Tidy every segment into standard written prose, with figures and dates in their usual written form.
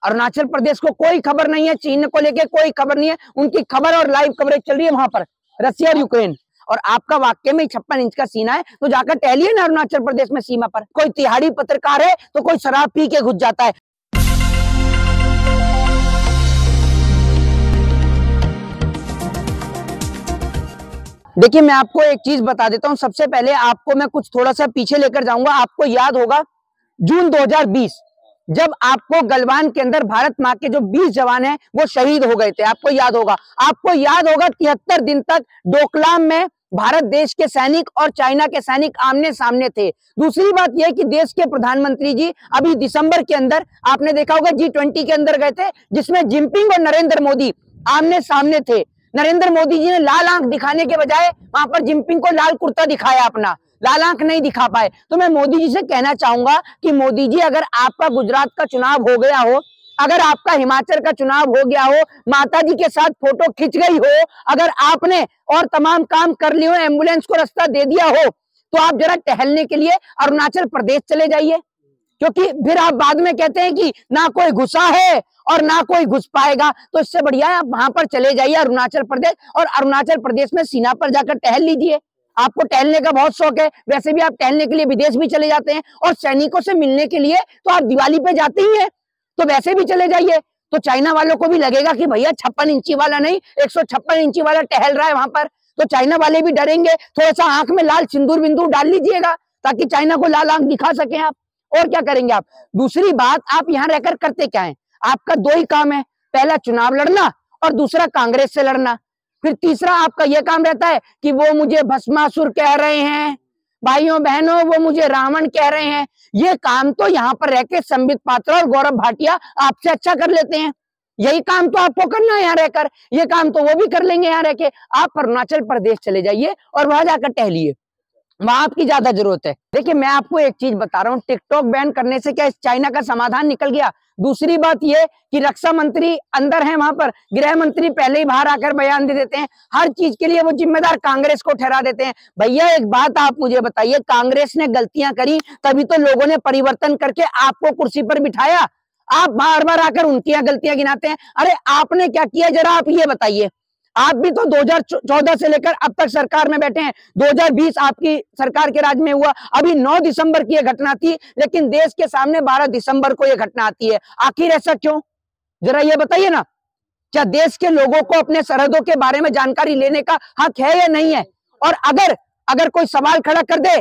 अरुणाचल प्रदेश को कोई खबर नहीं है, चीन को लेके कोई खबर नहीं है, उनकी खबर और लाइव कवरेज चल रही है वहां पर रसिया और यूक्रेन। और आपका वाकई में 56 इंच का सीना है तो जाकर टहलिए ना अरुणाचल प्रदेश में सीमा पर। कोई तिहाड़ी पत्रकार है तो कोई शराब पी के घुस जाता है। देखिए मैं आपको एक चीज बता देता हूं, सबसे पहले आपको मैं कुछ थोड़ा सा पीछे लेकर जाऊंगा। आपको याद होगा जून 2020 जब आपको गलवान के अंदर भारत माँ के जो 20 जवान हैं वो शहीद हो गए थे, आपको याद होगा। आपको याद होगा 73 दिन तक डोकलाम में भारत देश के सैनिक और चाइना के सैनिक आमने सामने थे। दूसरी बात यह कि देश के प्रधानमंत्री जी अभी दिसंबर के अंदर आपने देखा होगा G20 के अंदर गए थे, जिसमें जिनपिंग और नरेंद्र मोदी आमने सामने थे। नरेंद्र मोदी जी ने लाल आंख दिखाने के बजाय वहां पर जिनपिंग को लाल कुर्ता दिखाया, अपना लाल आंख नहीं दिखा पाए। तो मैं मोदी जी से कहना चाहूंगा कि मोदी जी, अगर आपका गुजरात का चुनाव हो गया हो, अगर आपका हिमाचल का चुनाव हो गया हो, माता जी के साथ फोटो खिंच गई हो, अगर आपने और तमाम काम कर लिए हो, एम्बुलेंस को रास्ता दे दिया हो, तो आप जरा टहलने के लिए अरुणाचल प्रदेश चले जाइए। क्योंकि फिर आप बाद में कहते हैं कि ना कोई घुसा है और ना कोई घुस पाएगा। तो इससे बढ़िया है आप वहां पर चले जाइए अरुणाचल प्रदेश, और अरुणाचल प्रदेश में सीना पर जाकर टहल लीजिए। आपको टहलने का बहुत शौक है, वैसे भी आप टहलने के लिए विदेश भी चले जाते हैं, और सैनिकों से मिलने के लिए तो आप दिवाली पे जाते ही हैं, तो वैसे भी चले जाइए। तो चाइना वालों को भी लगेगा कि भैया 56 इंची वाला नहीं 156 इंची वाला टहल रहा है वहां पर, तो चाइना वाले भी डरेंगे। थोड़ा सा आंख में लाल सिंदूर बिंदूर डाल लीजिएगा ताकि चाइना को लाल आंख दिखा सके आप। और क्या करेंगे आप? दूसरी बात, आप यहाँ रहकर करते क्या है? आपका दो ही काम है, पहला चुनाव लड़ना और दूसरा कांग्रेस से लड़ना। फिर तीसरा आपका यह काम रहता है कि वो मुझे भस्मासुर कह रहे हैं, भाइयों बहनों वो मुझे रावण कह रहे हैं। ये काम तो यहाँ पर रह के संबित पात्रा और गौरव भाटिया आपसे अच्छा कर लेते हैं। यही काम तो आपको करना है यहाँ रहकर, ये काम तो वो भी कर लेंगे यहाँ रह के। आप अरुणाचल प्रदेश चले जाइए और वहां जाकर टहलिए, वहां आपकी ज्यादा जरूरत है। देखिए मैं आपको एक चीज बता रहा हूँ, टिकटॉक बैन करने से क्या इस चाइना का समाधान निकल गया? दूसरी बात यह कि रक्षा मंत्री अंदर है वहां पर, गृह मंत्री पहले ही बाहर आकर बयान दे देते हैं, हर चीज के लिए वो जिम्मेदार कांग्रेस को ठहरा देते हैं। भैया एक बात आप मुझे बताइए, कांग्रेस ने गलतियां करी तभी तो लोगों ने परिवर्तन करके आपको कुर्सी पर बिठाया। आप बार बार आकर उनकी गलतियां गिनाते हैं। अरे आपने क्या किया जरा आप ये बताइए। आप भी तो 2014 से लेकर अब तक सरकार में बैठे हैं, 2020 आपकी सरकार के राज में हुआ। अभी 9 दिसंबर की यह घटना थी, लेकिन देश के सामने 12 दिसंबर को यह घटना आती है। आखिर ऐसा क्यों? जरा ये बताइए ना। क्या देश के लोगों को अपने सरहदों के बारे में जानकारी लेने का हक है या नहीं है? और अगर कोई सवाल खड़ा कर दे,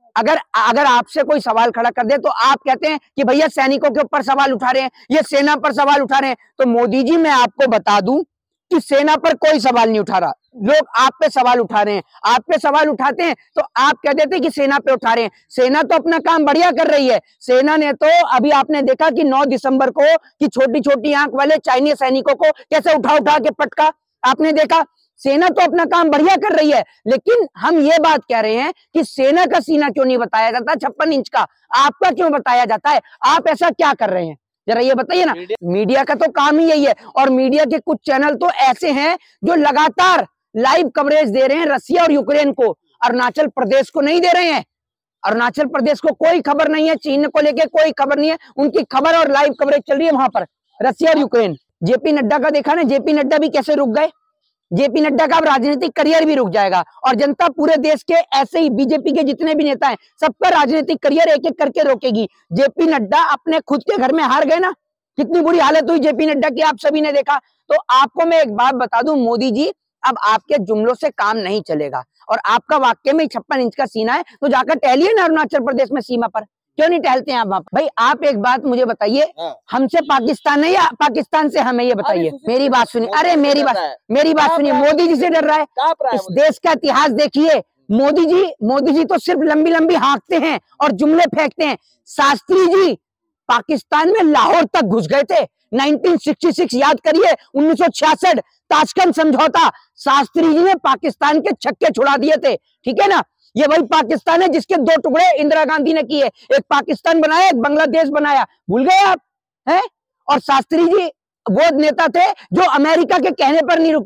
अगर आपसे कोई सवाल खड़ा कर दे तो आप कहते हैं कि भैया सैनिकों के ऊपर सवाल उठा रहे हैं, ये सेना पर सवाल उठा रहे हैं। तो मोदी जी मैं आपको बता दूं कि सेना पर कोई सवाल नहीं उठा रहा, लोग आप पे सवाल उठा रहे हैं। आप पे सवाल उठाते हैं तो आप कह देते हैं कि सेना पे उठा रहे हैं। सेना तो अपना काम बढ़िया कर रही है। सेना ने तो अभी आपने देखा कि 9 दिसंबर को कि छोटी छोटी आंख वाले चाइनीज सैनिकों को कैसे उठा उठा के पटका, आपने देखा। सेना तो अपना काम बढ़िया कर रही है, लेकिन हम ये बात कह रहे हैं कि सेना का सीना क्यों नहीं बताया जाता 56 इंच का, आपका क्यों बताया जाता है? आप ऐसा क्या कर रहे हैं जरा ये बताइए ना। मीडिया का तो काम ही यही है, और मीडिया के कुछ चैनल तो ऐसे हैं जो लगातार लाइव कवरेज दे रहे हैं रसिया और यूक्रेन को, अरुणाचल प्रदेश को नहीं दे रहे हैं। अरुणाचल प्रदेश को कोई खबर नहीं है, चीन को लेके कोई खबर नहीं है, उनकी खबर और लाइव कवरेज चल रही है वहां पर रसिया और यूक्रेन। जेपी नड्डा का देखा ना, जेपी नड्डा भी कैसे रुक गए। जेपी नड्डा का अब राजनीतिक करियर भी रुक जाएगा, और जनता पूरे देश के ऐसे ही बीजेपी के जितने भी नेता हैं सबका राजनीतिक करियर एक एक करके रोकेगी। जेपी नड्डा अपने खुद के घर में हार गए ना, कितनी बुरी हालत हुई जेपी नड्डा की, आप सभी ने देखा। तो आपको मैं एक बात बता दूं, मोदी जी अब आपके जुमलों से काम नहीं चलेगा, और आपका वाकई में 56 इंच का सीना है तो जाकर टहलिए ना अरुणाचल प्रदेश में सीमा पर। क्यों नहीं टहलते हैं आप वहां? भाई आप एक बात मुझे बताइए, हमसे पाकिस्तान है या पाकिस्तान से हमें? ये बताइए, मेरी बात सुनिए। अरे मेरी बात सुनिए। मोदी जी से डर रहा है? इस देश का इतिहास देखिए, मोदी जी तो सिर्फ लंबी लंबी हाँकते हैं और जुमले फेंकते हैं। शास्त्री जी पाकिस्तान में लाहौर तक घुस गए थे 1966, याद करिए 1966 ताशकंद समझौता, शास्त्री जी ने पाकिस्तान के छक्के छुड़ा दिए थे, ठीक है ना। ये वही पाकिस्तान है जिसके 2 टुकड़े इंदिरा गांधी ने किए, एक पाकिस्तान बनाया एक बांग्लादेश बनाया, भूल गए आप हैं? और शास्त्री जी वो नेता थे जो अमेरिका के कहने पर नहीं रुके,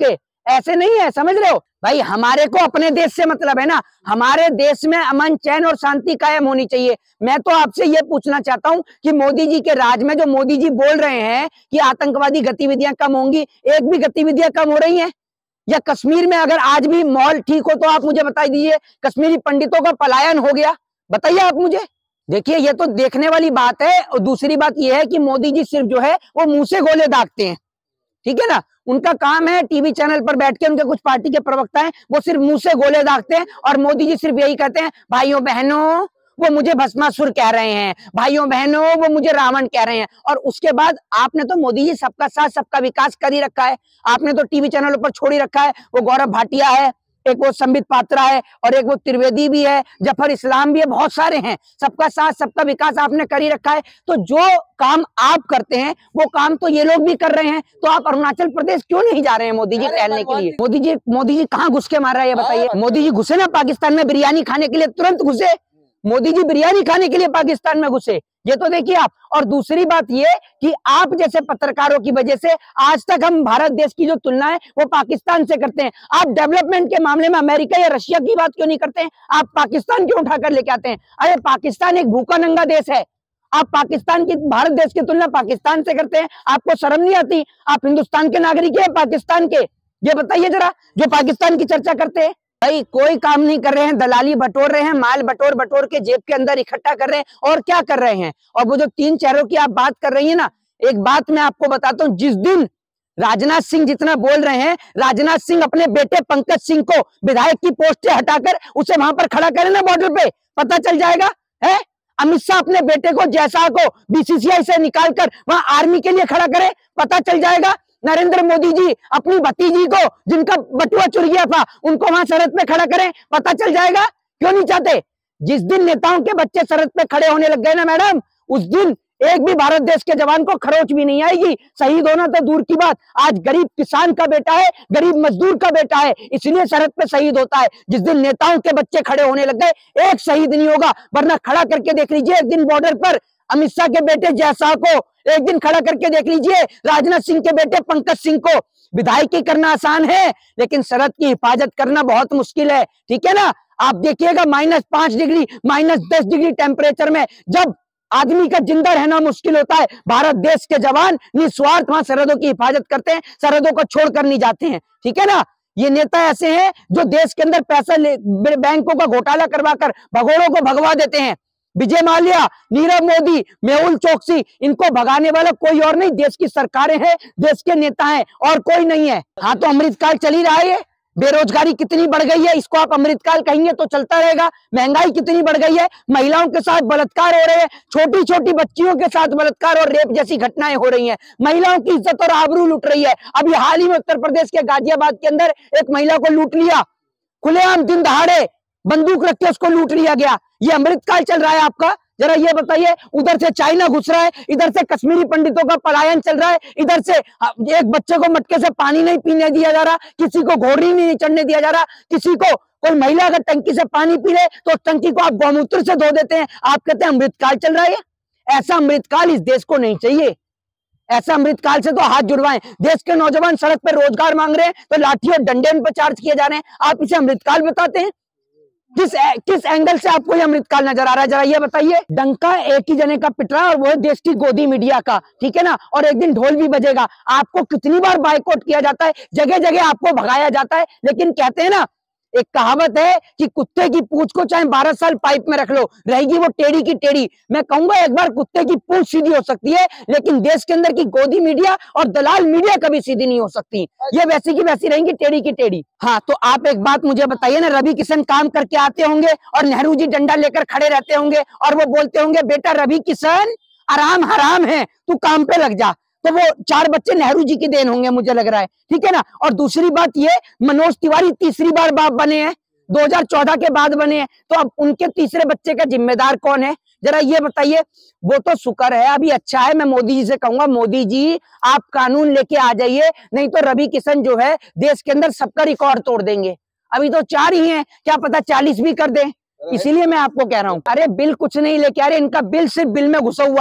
ऐसे नहीं है, समझ रहे हो भाई। हमारे को अपने देश से मतलब है ना, हमारे देश में अमन चैन और शांति कायम होनी चाहिए। मैं तो आपसे ये पूछना चाहता हूं कि मोदी जी के राज में जो मोदी जी बोल रहे हैं कि आतंकवादी गतिविधियां कम होंगी, एक भी गतिविधियां कम हो रही हैं? या कश्मीर में अगर आज भी माहौल ठीक हो तो आप मुझे बता दीजिए, कश्मीरी पंडितों का पलायन हो गया, बताइए आप मुझे। देखिए ये तो देखने वाली बात है। और दूसरी बात ये है कि मोदी जी सिर्फ जो है वो मुंह से गोले दागते हैं, ठीक है ना। उनका काम है टीवी चैनल पर बैठ के, उनके कुछ पार्टी के प्रवक्ता हैं वो सिर्फ मुंह से गोले दागते हैं, और मोदी जी सिर्फ यही कहते हैं, भाइयों बहनों वो मुझे भस्मासुर कह रहे हैं, भाइयों बहनों वो मुझे रावण कह रहे हैं। और उसके बाद आपने तो मोदी जी सबका साथ सबका विकास कर ही रखा है। आपने तो टीवी चैनलों पर छोड़ ही रखा है, वो गौरव भाटिया है, एक वो संबित पात्रा है, और एक वो त्रिवेदी भी है, जफर इस्लाम भी है, बहुत सारे हैं। सबका साथ सबका विकास आपने कर ही रखा है। तो जो काम आप करते हैं वो काम तो ये लोग भी कर रहे हैं। तो आप अरुणाचल प्रदेश क्यों नहीं जा रहे हैं मोदी जी टहलने के लिए? मोदी जी कहाँ घुस के मार रहा है ये बताइए। मोदी जी घुसे ना पाकिस्तान में बिरयानी खाने के लिए, तुरंत घुसे। मोदी जी बिरयानी खाने के लिए पाकिस्तान में घुसे, ये तो देखिए आप। और दूसरी बात ये कि आप जैसे पत्रकारों की वजह से आज तक हम भारत देश की जो तुलना है वो पाकिस्तान से करते हैं। आप डेवलपमेंट के मामले में अमेरिका या रशिया की बात क्यों नहीं करते हैं? आप पाकिस्तान क्यों उठाकर लेके आते हैं? अरे पाकिस्तान एक भूखा नंगा देश है, आप पाकिस्तान की, भारत देश की तुलना पाकिस्तान से करते हैं। आपको शर्म नहीं आती? आप हिंदुस्तान के नागरिक हैं पाकिस्तान के, ये बताइए जरा, जो पाकिस्तान की चर्चा करते हैं। भाई कोई काम नहीं कर रहे हैं, दलाली बटोर रहे हैं, माल बटोर बटोर के जेब के अंदर इकट्ठा कर रहे हैं, और क्या कर रहे हैं। और वो जो 3 चेहरों की आप बात कर रही है ना, एक बात मैं आपको बताता हूँ, जिस दिन राजनाथ सिंह जितना बोल रहे हैं, राजनाथ सिंह अपने बेटे पंकज सिंह को विधायक की पोस्ट से हटाकर उसे वहां पर खड़ा करें ना बॉर्डर पे, पता चल जाएगा है। अमित शाह अपने बेटे को जैसा को बीसीसीआई से निकालकर वहां आर्मी के लिए खड़ा करे, पता चल जाएगा। नरेंद्र मोदी जी अपनी भतीजी को, जिनका बटुआ चुर गया था, उनको वहां सरहद पे खड़ा करें, पता चल जाएगा। क्यों नहीं चाहते? जिस दिन नेताओं के बच्चे सरहद पे खड़े होने लग गए ना मैडम, उस दिन एक भी भारत देश के जवान को खरोच भी नहीं आएगी। शहीद होना तो दूर की बात, आज गरीब किसान का बेटा है, गरीब मजदूर का बेटा है, इसलिए सरहद पे शहीद होता है। जिस दिन नेताओं के बच्चे खड़े होने लग गए, एक शहीद नहीं होगा। वरना खड़ा करके देख लीजिए एक दिन बॉर्डर पर अमित शाह के बेटे जयशाह को, एक दिन खड़ा करके देख लीजिए राजनाथ सिंह के बेटे पंकज सिंह को। विधायकी करना आसान है, लेकिन सरहद की हिफाजत करना बहुत मुश्किल है, ठीक है ना। आप देखिएगा -5 डिग्री, -10 डिग्री टेम्परेचर में जब आदमी का जिंदा रहना मुश्किल होता है, भारत देश के जवान निस्वार्थ वहां सरहदों की हिफाजत करते हैं, सरहदों को छोड़कर नहीं जाते हैं, ठीक है ना। ये नेता ऐसे हैं जो देश के अंदर पैसा बैंकों का घोटाला करवाकर भगोड़ों को भगवा देते हैं। विजय माल्या, नीरव मोदी, मेहुल चोकसी, इनको भगाने वाला कोई और नहीं, देश की सरकारें हैं, देश के नेता हैं, और कोई नहीं है। हाँ तो अमृतकाल चल ही रहा है। बेरोजगारी कितनी बढ़ गई है, इसको आप अमृतकाल कहेंगे तो चलता रहेगा। महंगाई कितनी बढ़ गई है, महिलाओं के साथ बलात्कार हो रहे हैं, छोटी छोटी बच्चियों के साथ बलात्कार और रेप जैसी घटनाएं हो रही हैं, महिलाओं की इज्जत और आबरू लूट रही है। अभी हाल ही में उत्तर प्रदेश के गाजियाबाद के अंदर एक महिला को लूट लिया, खुलेआम दिन दहाड़े बंदूक रख के उसको लूट लिया गया। ये अमृतकाल चल रहा है आपका? जरा ये बताइए। उधर से चाइना घुस रहा है, इधर से कश्मीरी पंडितों का पलायन चल रहा है, इधर से एक बच्चे को मटके से पानी नहीं पीने दिया जा रहा, किसी को घोड़ी नहीं चढ़ने दिया जा रहा, किसी को, कोई महिला अगर टंकी से पानी पी ले तो टंकी को आप गौमूत्र से धो देते हैं। आप कहते हैं अमृतकाल चल रहा है। ऐसा अमृतकाल इस देश को नहीं चाहिए। ऐसा अमृतकाल से तो हाथ जुड़वाएं। देश के नौजवान सड़क पर रोजगार मांग रहे हैं तो लाठी और डंडे पर चार्ज किए जा रहे हैं, आप इसे अमृतकाल बताते हैं? किस एंगल से आपको ये अमृतकाल नजर आ रहा है, जरा ये बताइए। डंका एक ही जने का पिट रहा है और वो है देश की गोदी मीडिया का, ठीक है ना। और एक दिन ढोल भी बजेगा। आपको कितनी बार बाइकआउट किया जाता है, जगह जगह आपको भगाया जाता है, लेकिन कहते हैं ना, एक कहावत है कि कुत्ते की पूंछ को चाहे 12 साल पाइप में रख लो, रहेगी वो टेढ़ी की टेढ़ी। मैं कहूंगा एक बार कुत्ते की पूंछ सीधी हो सकती है, लेकिन देश के अंदर की गोदी मीडिया और दलाल मीडिया कभी सीधी नहीं हो सकती। ये वैसी की वैसी रहेंगी, टेढ़ी की टेढ़ी। हाँ तो आप एक बात मुझे बताइए ना, रवि किशन काम करके आते होंगे और नेहरू जी डंडा लेकर खड़े रहते होंगे और वो बोलते होंगे, बेटा रवि किशन आराम हराम है, तू काम पे लग जा। तो वो 4 बच्चे नेहरू जी की देन होंगे, मुझे लग रहा है, ठीक है ना। और दूसरी बात ये, मनोज तिवारी तीसरी बार बाप बने हैं, 2014 के बाद बने हैं, तो अब उनके तीसरे बच्चे का जिम्मेदार कौन है, जरा ये बताइए। वो तो शुक्र है, अभी अच्छा है। मैं मोदी जी से कहूंगा, मोदी जी आप कानून लेके आ जाइए, नहीं तो रवि किशन जो है देश के अंदर सबका रिकॉर्ड तोड़ देंगे। अभी तो 4 ही हैं, क्या पता 40 भी कर दें। इसीलिए मैं आपको कह रहा हूं, अरे बिल कुछ नहीं लेके आ रहे, इनका बिल सिर्फ बिल में घुसा हुआ है।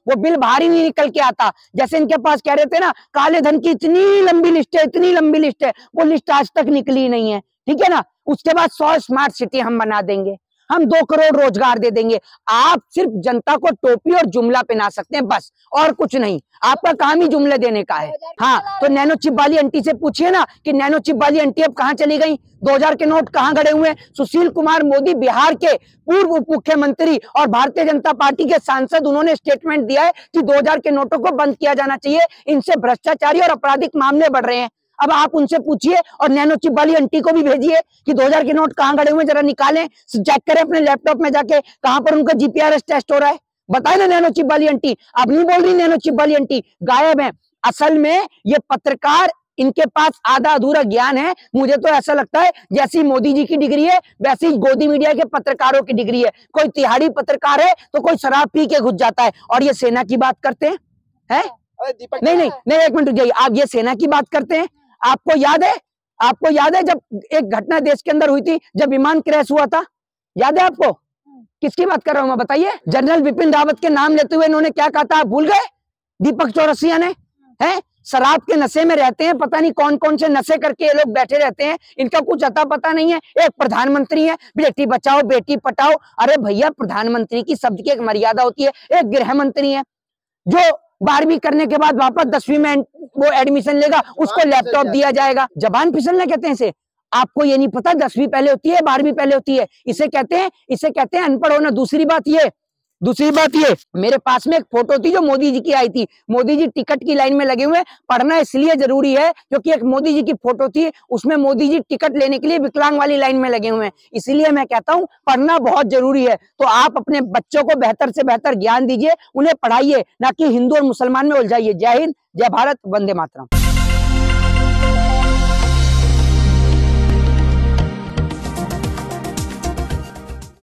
वो बिल बाहर ही नहीं निकल के आता। जैसे इनके पास कह रहे थे ना, काले धन की इतनी लंबी लिस्ट है, इतनी लंबी लिस्ट है, वो लिस्ट आज तक निकली नहीं है, ठीक है ना। उसके बाद 100 स्मार्ट सिटी हम बना देंगे, हम 2 करोड़ रोजगार दे देंगे। आप सिर्फ जनता को टोपी और जुमला पहना सकते हैं, बस, और कुछ नहीं। आपका काम ही जुमले देने का है। हाँ, तो नैनो चिप वाली आंटी से पूछिए ना कि नैनो चिप वाली आंटी अब कहां चली गई, 2000 के नोट कहां गड़े हुए हैं। सुशील कुमार मोदी बिहार के पूर्व उप मुख्यमंत्री और भारतीय जनता पार्टी के सांसद, उन्होंने स्टेटमेंट दिया है कि 2000 के नोटों को बंद किया जाना चाहिए, इनसे भ्रष्टाचारी और आपराधिक मामले बढ़ रहे हैं। अब आप उनसे पूछिए और नैनो चिप वाली आंटी को भी भेजिए कि 2000 के नोट कहां गड़े हुए, जरा निकालें, चेक करें अपने लैपटॉप में जाके कहां पर उनका जीपीआरएस टेस्ट हो रहा है। बताए ना नैनो चिप वाली आंटी। अब नहीं बोल रही नैनो चिप वाली आंटी, गायब है। असल में ये पत्रकार, इनके पास आधा अधूरा ज्ञान है। मुझे तो ऐसा लगता है जैसी मोदी जी की डिग्री है वैसी गोदी मीडिया के पत्रकारों की डिग्री है। कोई तिहाड़ी पत्रकार है तो कोई शराब पी के घुस जाता है और ये सेना की बात करते हैं, है? नहीं नहीं नहीं, एक मिनट रुक जाइए। आप ये सेना की बात करते हैं। आपको याद है जब एक घटना देश के अंदर हुई थी, जब विमान क्रैश हुआ था, याद है आपको? किसकी बात कर रहा हूं मैं, बताइए? जनरल बिपिन रावत के नाम लेते हुए इन्होंने क्या कहा था, आप भूल गए? दीपक चौरसिया ने, है? शराब के नशे में रहते हैं, पता नहीं कौन कौन से नशे करके ये लोग बैठे रहते हैं, इनका कुछ अता पता नहीं है। एक प्रधानमंत्री है, बेटी बचाओ बेटी पटाओ। अरे भैया, प्रधानमंत्री की शब्द की एक मर्यादा होती है। एक गृह मंत्री है जो 12वीं करने के बाद वापस 10वीं में वो एडमिशन लेगा, उसको लैपटॉप दिया जाएगा। जबान फिसलना कहते हैं इसे। आपको ये नहीं पता 10वीं पहले होती है 12वीं पहले होती है, इसे कहते हैं अनपढ़ होना। दूसरी बात ये, मेरे पास में एक फोटो थी जो मोदी जी की आई थी। मोदी जी टिकट की लाइन में लगे हुए। पढ़ना इसलिए जरूरी है क्योंकि एक मोदी जी की फोटो थी, उसमें मोदी जी टिकट लेने के लिए विकलांग वाली लाइन में लगे हुए हैं। इसलिए मैं कहता हूं पढ़ना बहुत जरूरी है। तो आप अपने बच्चों को बेहतर से बेहतर ज्ञान दीजिए, उन्हें पढ़ाइए, ना कि हिंदू और मुसलमान में उलझाइए। जय हिंद, जय भारत, वंदे मातरम।